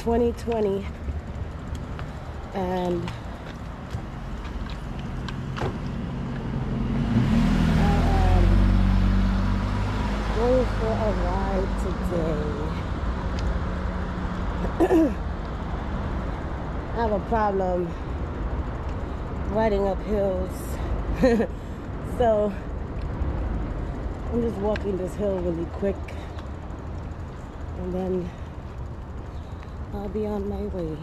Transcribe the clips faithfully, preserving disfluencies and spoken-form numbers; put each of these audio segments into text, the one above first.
twenty twenty, and I am going for a ride today. I have a problem riding up hills, so I'm just walking this hill really quick, and then I'll be on my way.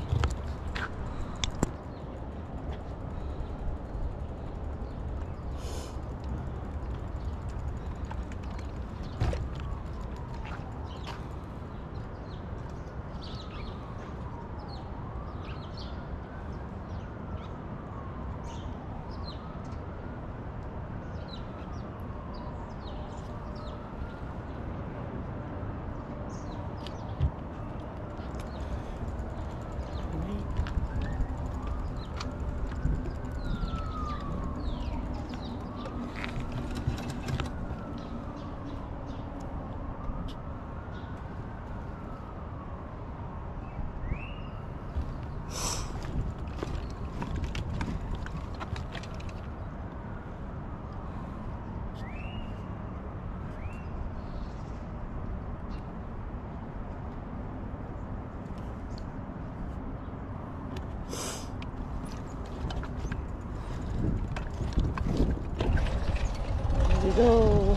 Here we go.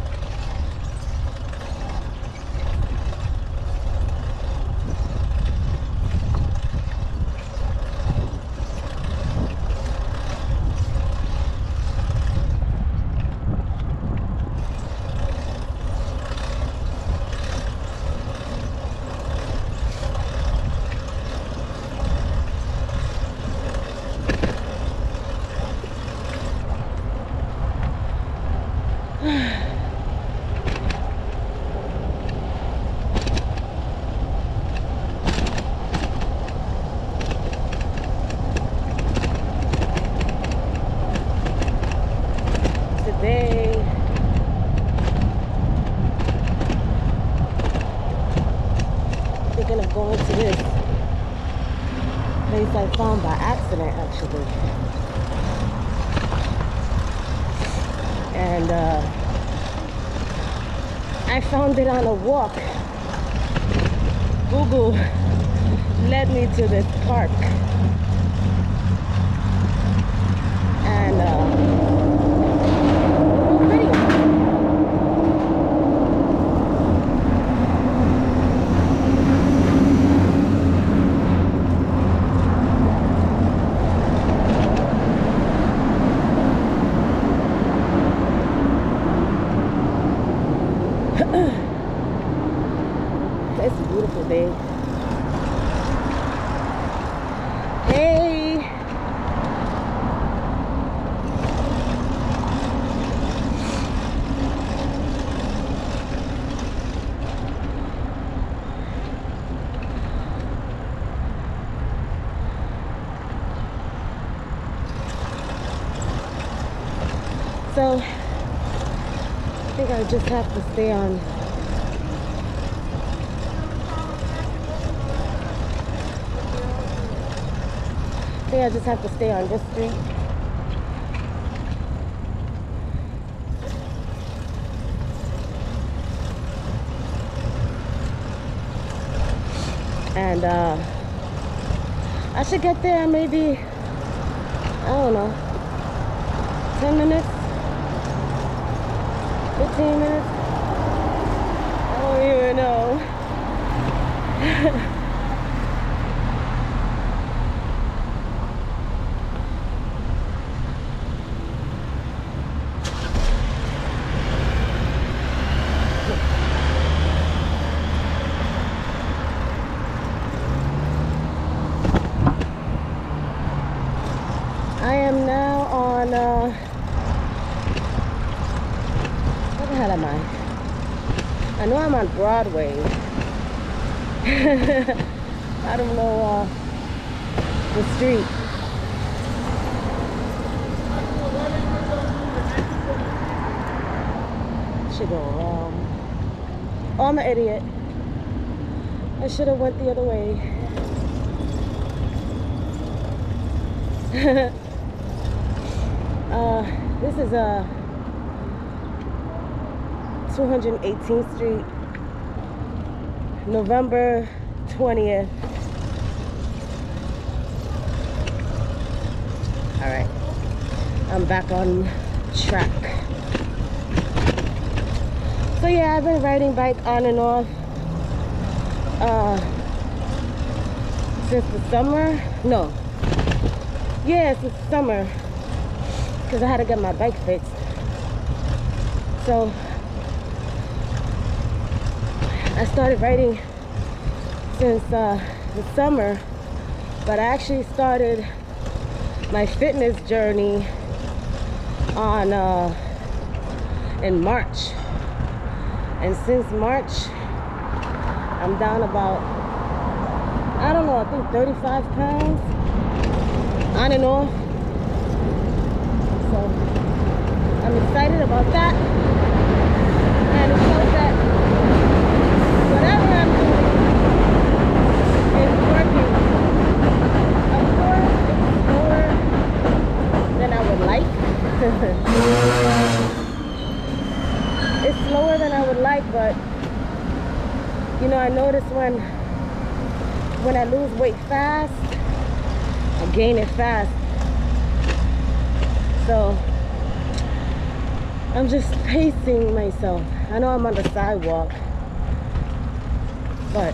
Today, thinking of going to this place I found by accident, actually. And uh, I found it on a walk. Google led me to this park. And uh, it's a beautiful day. Hey! So, I think I just have to stay on I think I just have to stay on this street. And uh, I should get there maybe, I don't know, ten minutes, fifteen minutes. I don't even know. I am now on, uh, where the hell am I? I know I'm on Broadway. I don't know uh, the street. Should go around. Oh, I'm an idiot. I should have went the other way. uh, this is a uh, two hundred eighteenth Street, November twentieth. All right, I'm back on track. So yeah, I've been riding bike on and off uh, since the summer. No, yeah, since the summer, because I had to get my bike fixed. So I started riding since uh, the summer, but I actually started my fitness journey on uh, in March, and since March I'm down about, I don't know, I think thirty-five pounds on and off. So I'm excited about that, and it shows that whatever I'm doing is working. Of course, it's slower than I would like. It's slower than I would like, but you know, I notice when when I lose weight fast, I gain it fast. So I'm just pacing myself. I know I'm on the sidewalk, but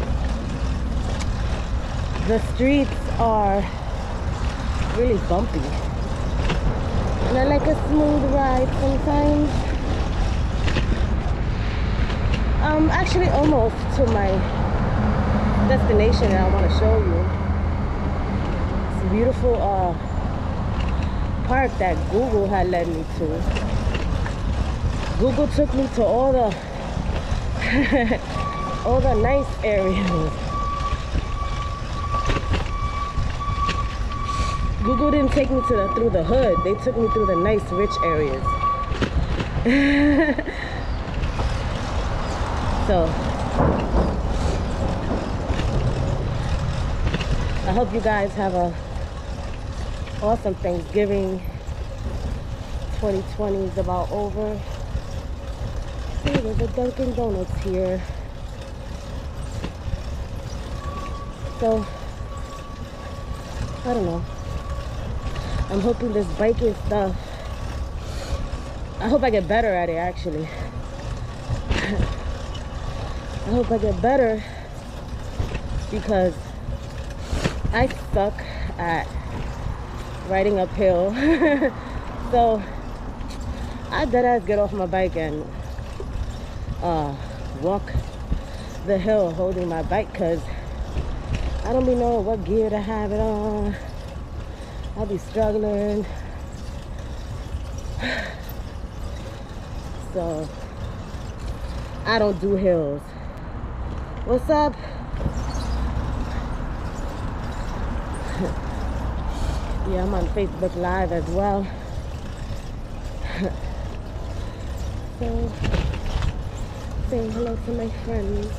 the streets are really bumpy, and I like a smooth ride sometimes. I'm actually almost to my destination that I want to show you. It's a beautiful uh, park that Google had led me to. Google took me to all the all the nice areas. Google didn't take me to the through the hood. They took me through the nice, rich areas. So I hope you guys have a awesome Thanksgiving. twenty twenty is about over. See, there's a Dunkin' Donuts here. So I don't know. I'm hoping this biking stuff, I hope I get better at it actually. I hope I get better, because I suck at riding uphill. So I deadass get off my bike and uh, walk the hill holding my bike, because I don't be knowing what gear to have it on. I'll be struggling. So I don't do hills. What's up? Yeah, I'm on Facebook Live as well. So, saying hello to my friends.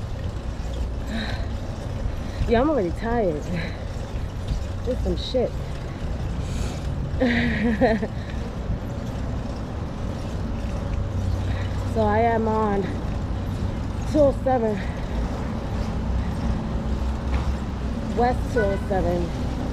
Yeah, I'm already tired. Just some shit. So I am on two oh seven, West two oh seven.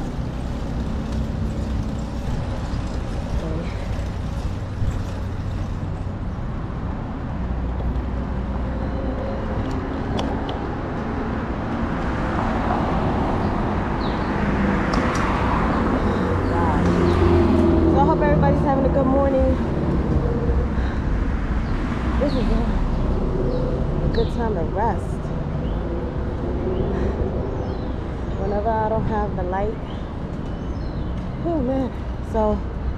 Everybody's having a good morning. This is a, a good time to rest. Whenever I don't have the light. Oh man. So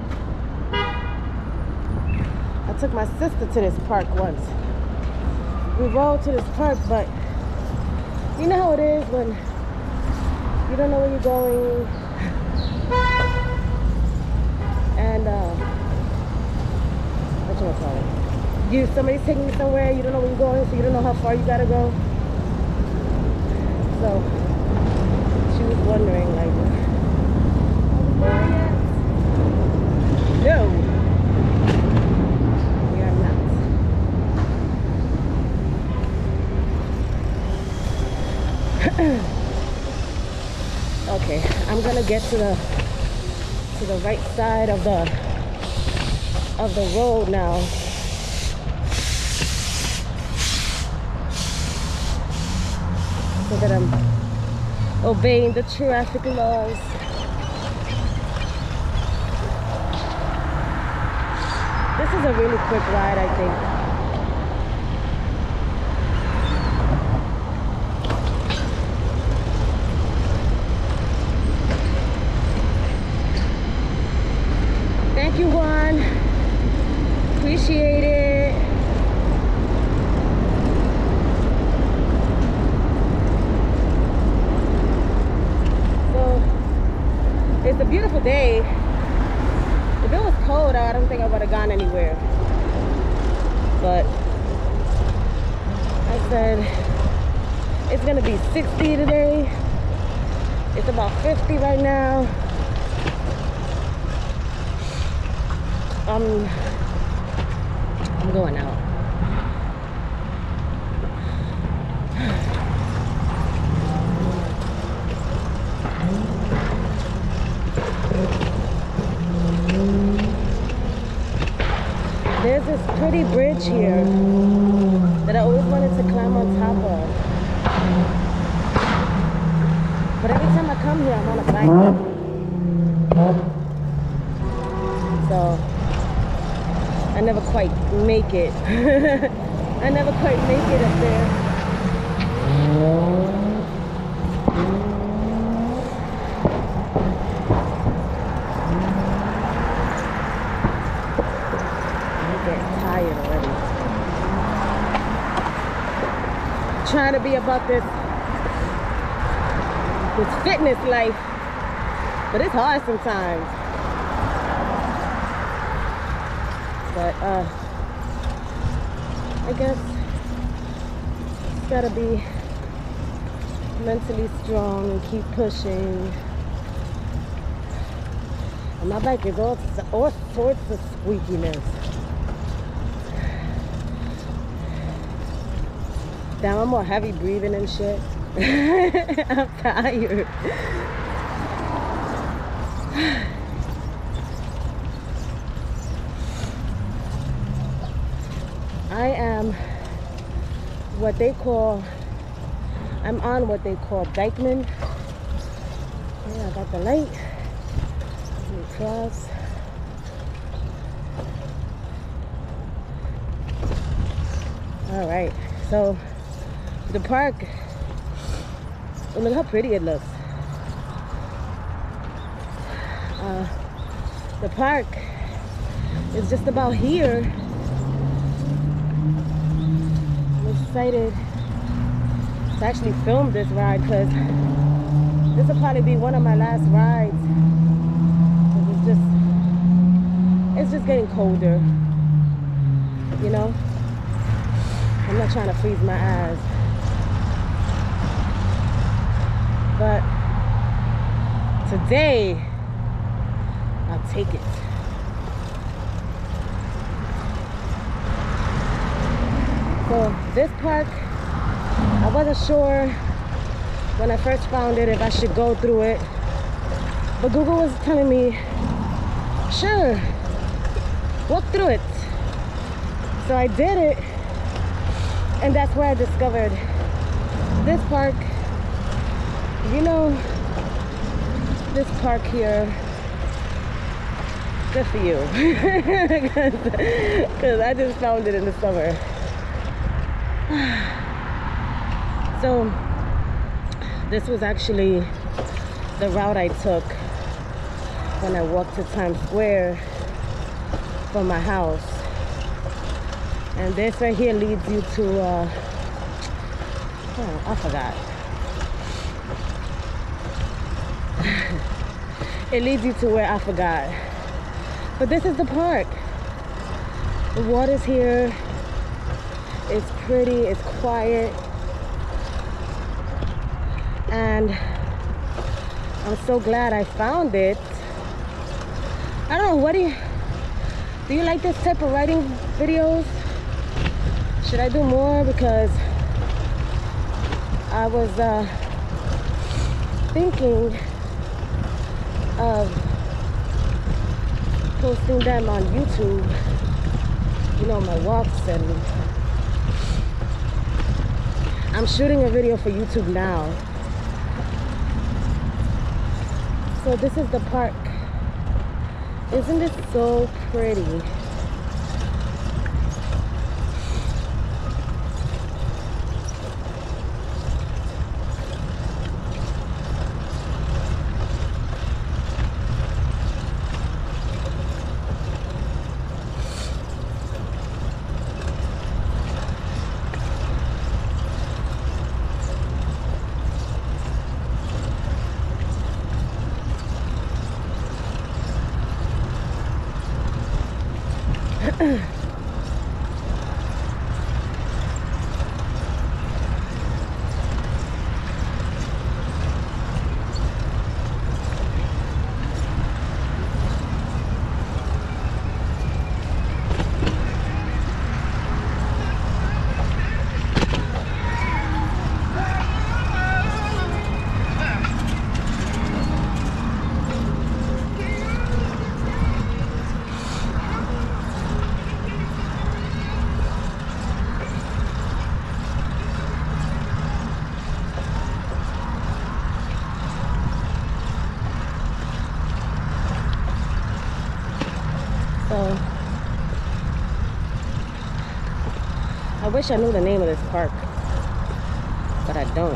I took my sister to this park once. We rode to this park, but you know how it is when you don't know where you're going. And uh, what you wanna call it? You somebody's taking you somewhere, you don't know where you're going, so you don't know how far you gotta go. she was wondering, like, are we there yet? No, we are not. Okay, I'm gonna get to the to the right side of the of the road now. So that I'm obeying the traffic laws. This is a really quick ride, I think. Thank you, Juan. Appreciate it. So, it's a beautiful day. If it was cold, I don't think I would have gone anywhere. But I said it's gonna be sixty today. It's about fifty right now. Um, I'm going out. There's this pretty bridge here that I always wanted to climb on top of. But every time I come here, I'm on a bike. So I never quite make it. I never quite make it up there. I'm getting tired already. Trying to be about this this fitness life, but it's hard sometimes. But uh, I guess it's gotta be mentally strong and keep pushing. And my bike is all, all sorts of squeakiness. Damn, I'm more heavy breathing and shit. I'm tired. I am what they call, I'm on what they call Dykeman. Yeah, I got the light. Let me cross. All right, so the park, oh, look how pretty it looks. Uh, the park is just about here. Excited to actually film this ride because this will probably be one of my last rides. It's just, it's just getting colder, you know. I'm not trying to freeze my eyes, but today I'll take it. So this park, I wasn't sure when I first found it if I should go through it, but Google was telling me, sure, walk through it. So I did it, and that's where I discovered this park. You know, this park here, good for you, because I just found it in the summer. So this was actually the route I took when I walked to Times Square from my house, and this right here leads you to uh, oh, I forgot. It leads you to where I forgot, but this is the park. The water's here. It's pretty, it's quiet. and I'm so glad I found it. I don't know, what do you do you like this type of writing videos? Should I do more? Because I was uh, thinking of posting them on YouTube, you know, my walks, and I'm shooting a video for YouTube now. So this is the park. Isn't it so pretty? So I wish I knew the name of this park, but I don't.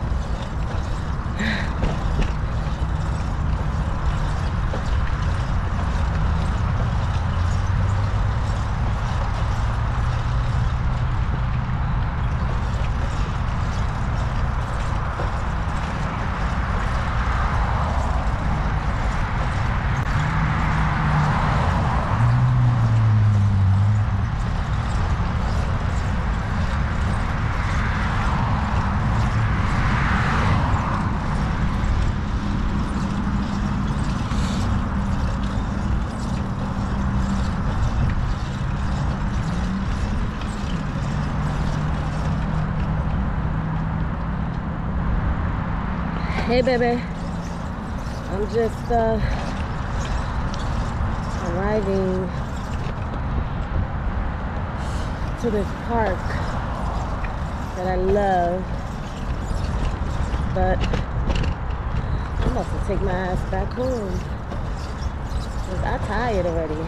Hey baby, I'm just uh, arriving to this park that I love, but I'm about to take my ass back home because I'm tired already.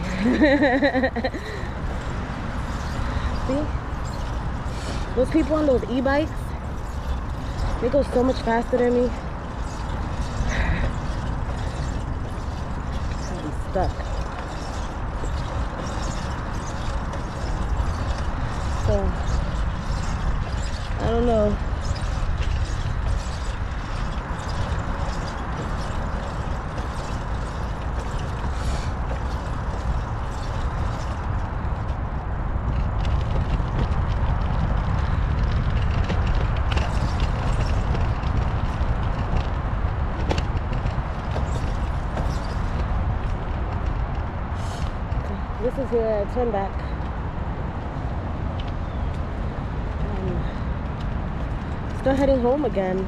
See? Those people on those e-bikes, they go so much faster than me. Stuck. So I don't know. This is where I turn back. Um, start heading home again.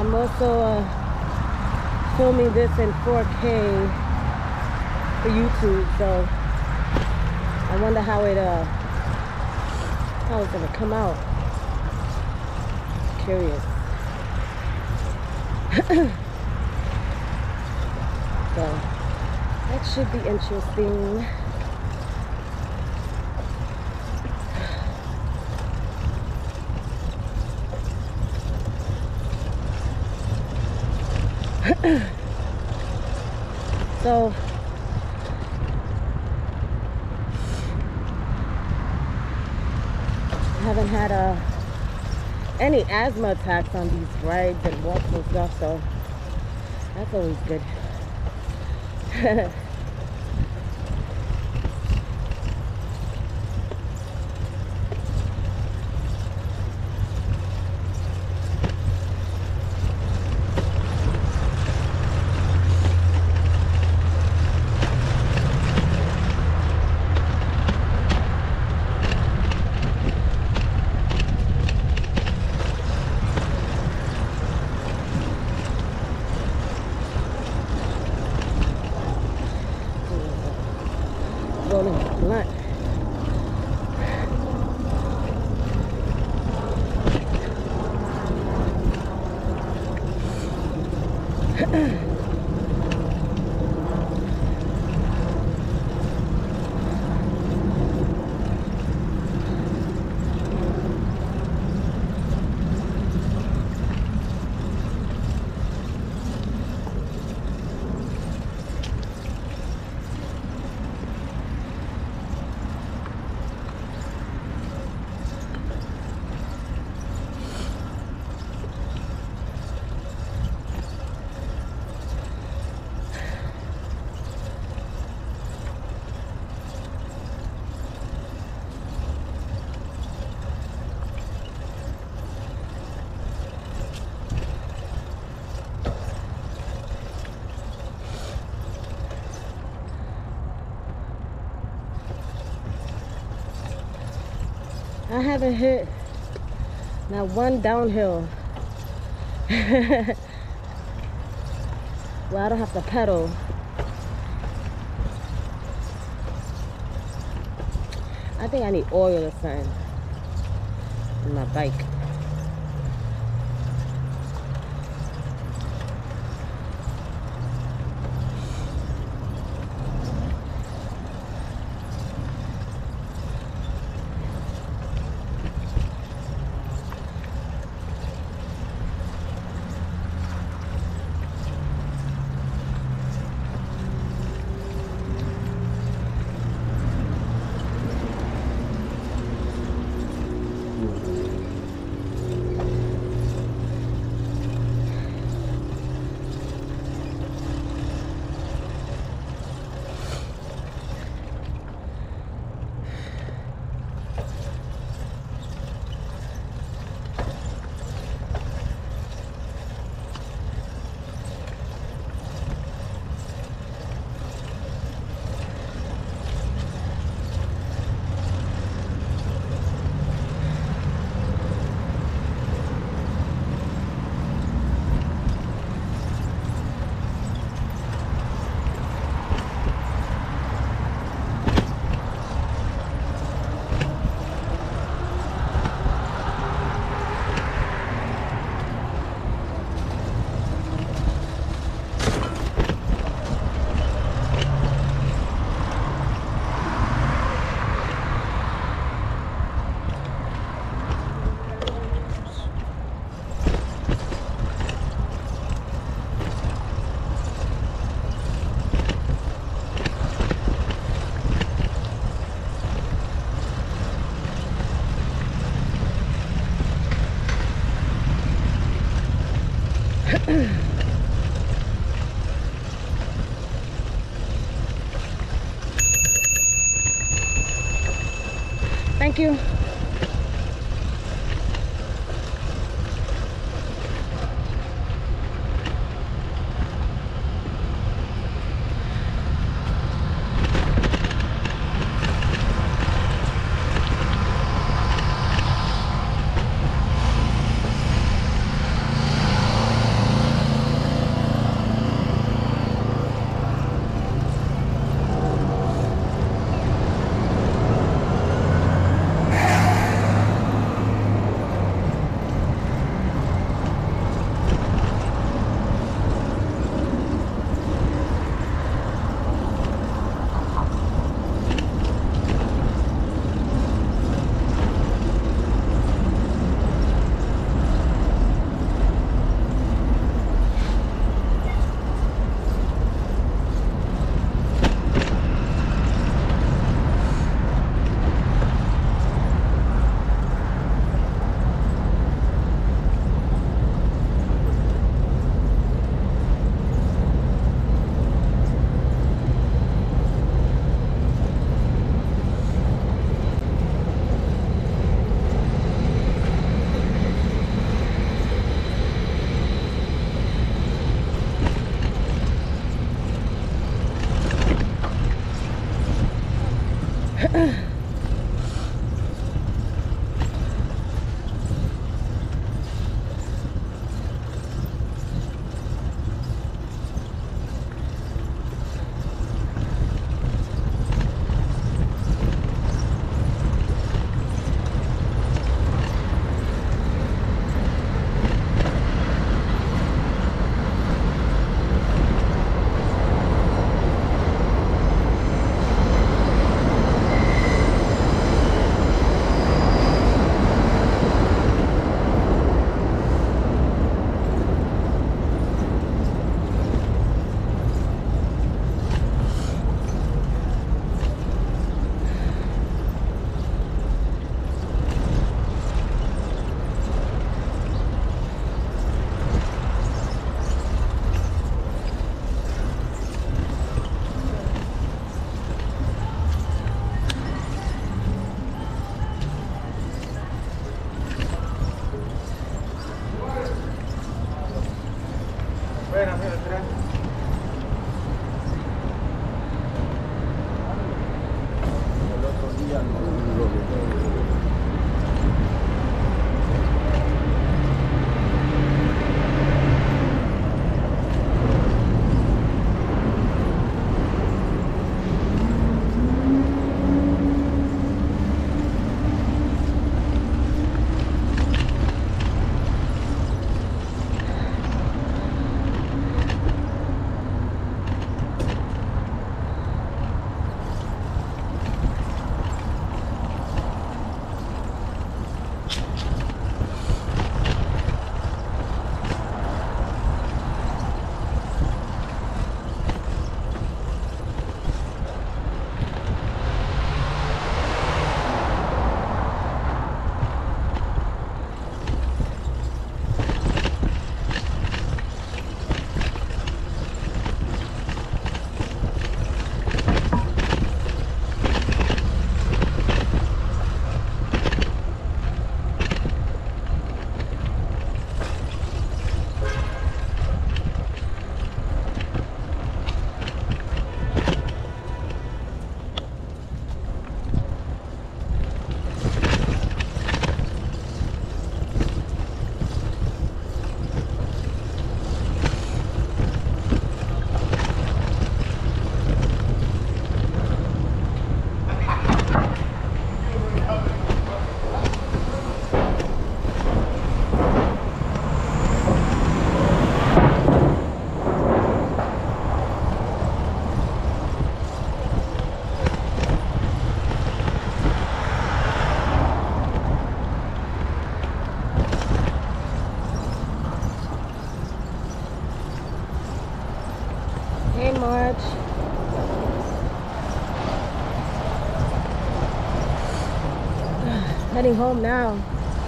I'm also uh, filming this in four K for YouTube, so I wonder how it uh how it's gonna come out. Curious. So that should be interesting. So I haven't had uh, any asthma attacks on these rides and walks and stuff, so that's always good. Rolling a blunt. I haven't hit not one downhill. Well, I don't have to pedal. I think I need oil or something in my bike. Thank you. Highbridge. Heading home now.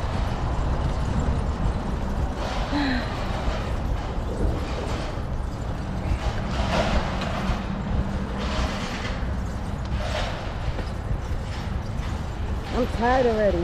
I'm tired already.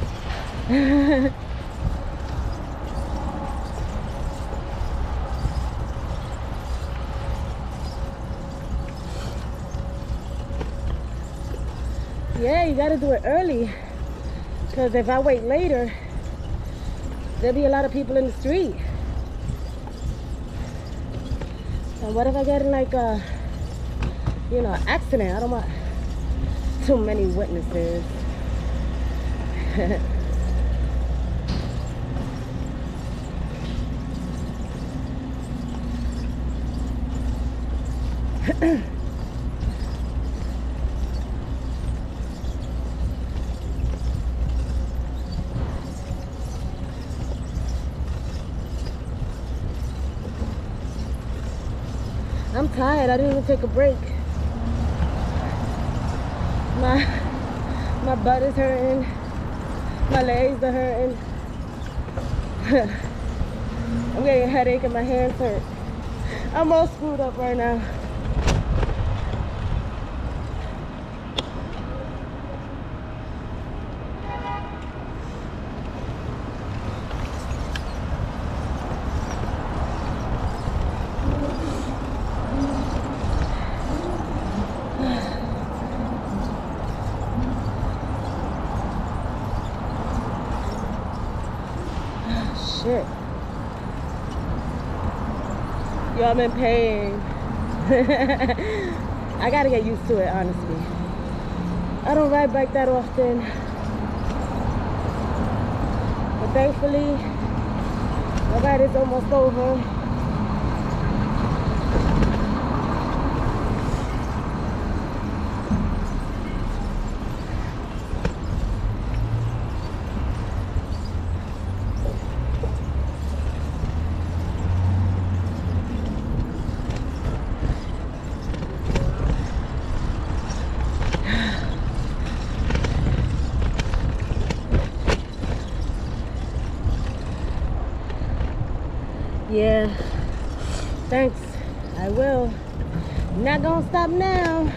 Yeah, you gotta do it early, because if I wait later, there'll be a lot of people in the street. And what if I get in like a, you know, accident? I don't want too many witnesses. I'm tired. I didn't even take a break. My my butt is hurting. My legs are hurting. I'm getting a headache and my hands hurt. I'm all screwed up right now. Shit. Yo, I'm in pain. I gotta get used to it, honestly. I don't ride bike that often. But thankfully, my ride is almost over. Yeah, thanks. I will. Not gonna stop now.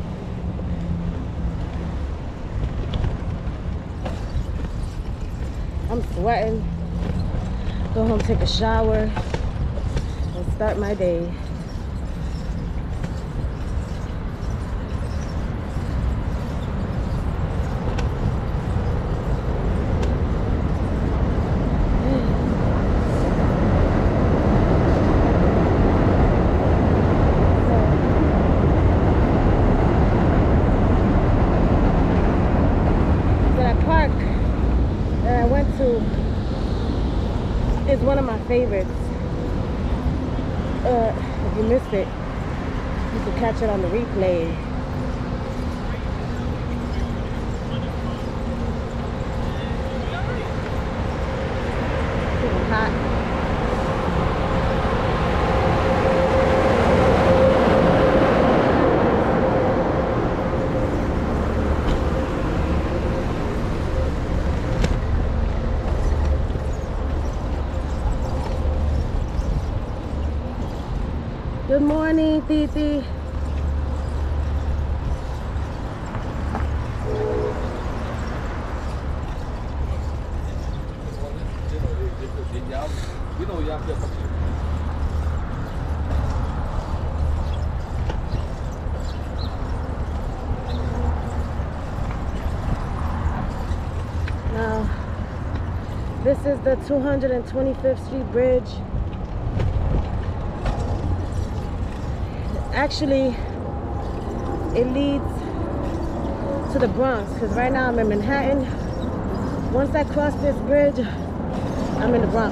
I'm sweating. Go home, take a shower, and start my day. It's one of my favorites. Uh, if you missed it, you can catch it on the replay. It's hot. Good morning, Titi. Now, this is the two hundred twenty-fifth Street Bridge. Actually, it leads to the Bronx, because right now I'm in Manhattan. Once I cross this bridge, I'm in the Bronx.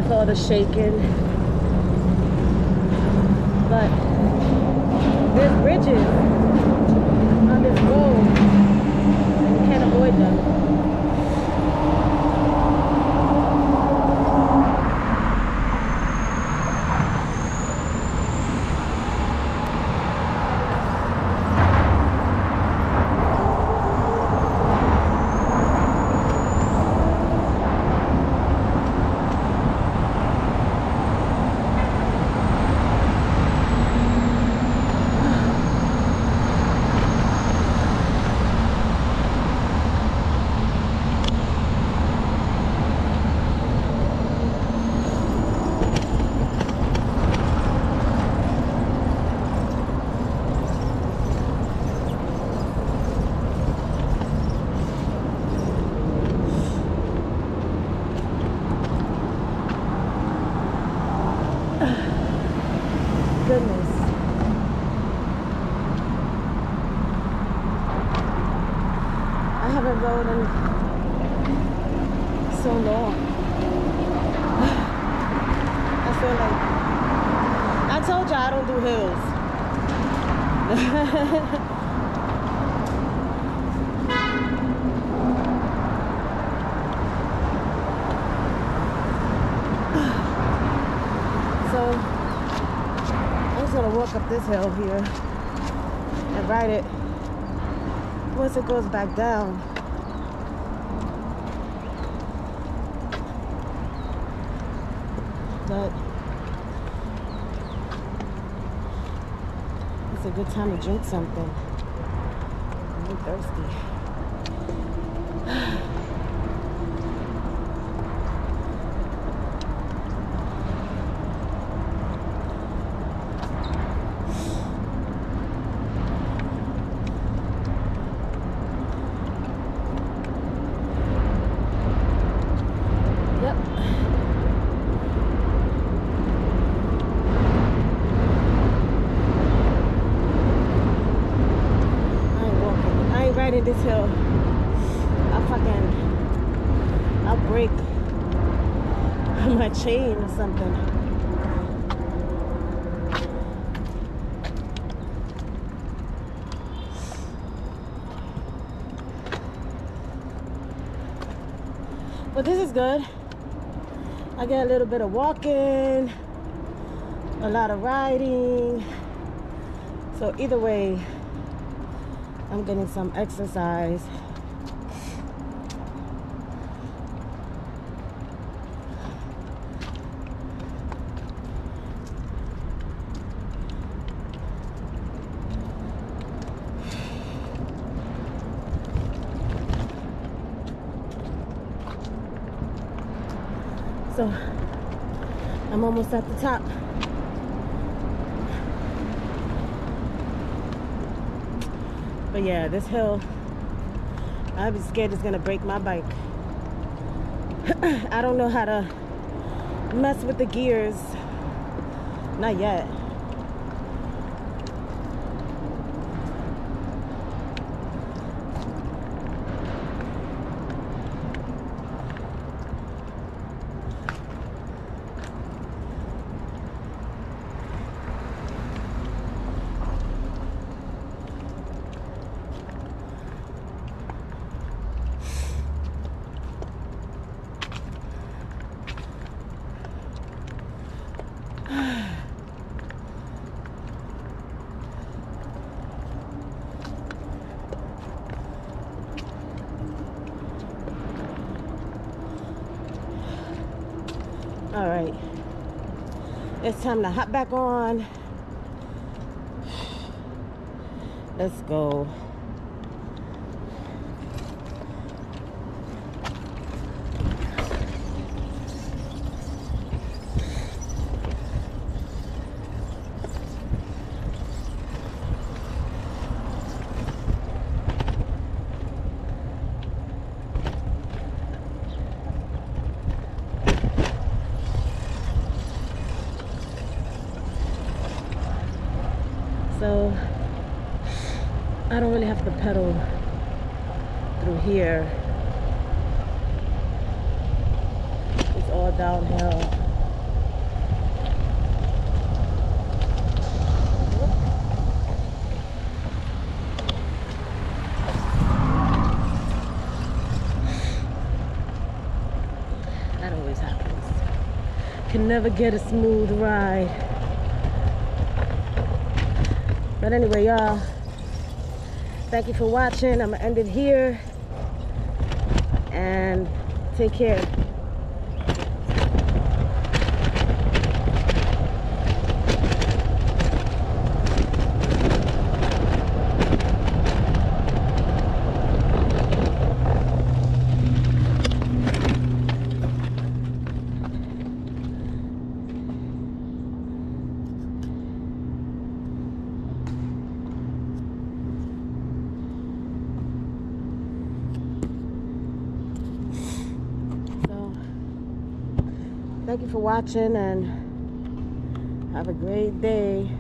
with all the shaking. But there's bridges on this road, and you can't avoid them. Goodness. I haven't rode in so long. I feel like I told you I don't do hills. So gonna walk up this hill here and ride it once it goes back down. But it's a good time to drink something. I'm thirsty. Riding this hill, I'll fucking, I'll break my chain or something. But this is good. I get a little bit of walking, a lot of riding. So either way, I'm getting some exercise. So I'm almost at the top. But yeah, this hill, I'd be scared it's gonna break my bike. I don't know how to mess with the gears. Not yet. All right, it's time to hop back on. Let's go. So I don't really have to pedal through here. It's all downhill. can never get a smooth ride. But anyway, y'all, thank you for watching. I'm gonna end it here, and take care. Thank you for watching, and have a great day.